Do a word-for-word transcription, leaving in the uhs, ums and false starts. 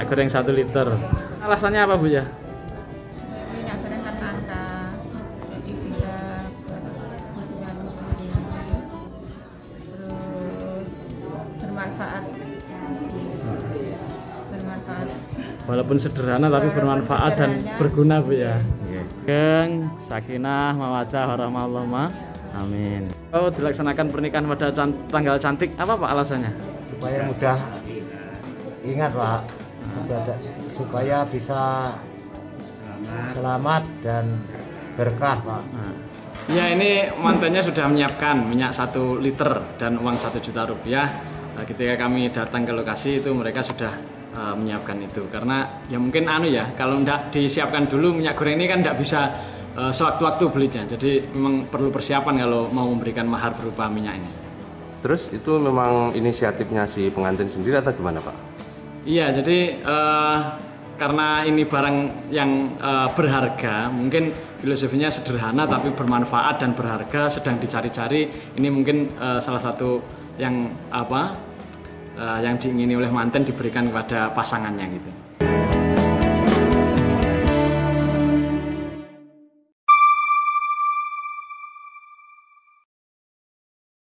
goreng satu liter. Alasannya apa, Bu ya? Minyak goreng kan langka, jadi bisa kebutuhan sehari-hari, terus bermanfaat, bermanfaat. Walaupun sederhana tapi Walaupun bermanfaat dan sederhana. berguna, Bu ya. Geng, sakinah, mawaddah, warahmatullahi. Amin. Oh, dilaksanakan pernikahan pada can tanggal cantik, apa Pak alasannya? Supaya mudah ingat Pak, supaya, supaya bisa selamat dan berkah Pak. Nah. Ya, ini mantannya sudah menyiapkan minyak satu liter dan uang satu juta rupiah. Nah, ketika kami datang ke lokasi itu mereka sudah uh, menyiapkan itu karena ya mungkin anu ya, kalau tidak disiapkan dulu minyak goreng ini kan tidak bisa uh, sewaktu-waktu belinya. Jadi memang perlu persiapan kalau mau memberikan mahar berupa minyak ini. Terus itu memang inisiatifnya si pengantin sendiri atau gimana Pak? Iya, jadi uh, karena ini barang yang uh, berharga, mungkin filosofinya sederhana tapi bermanfaat dan berharga, sedang dicari-cari. Ini mungkin uh, salah satu yang apa uh, yang diingini oleh manten diberikan kepada pasangannya gitu.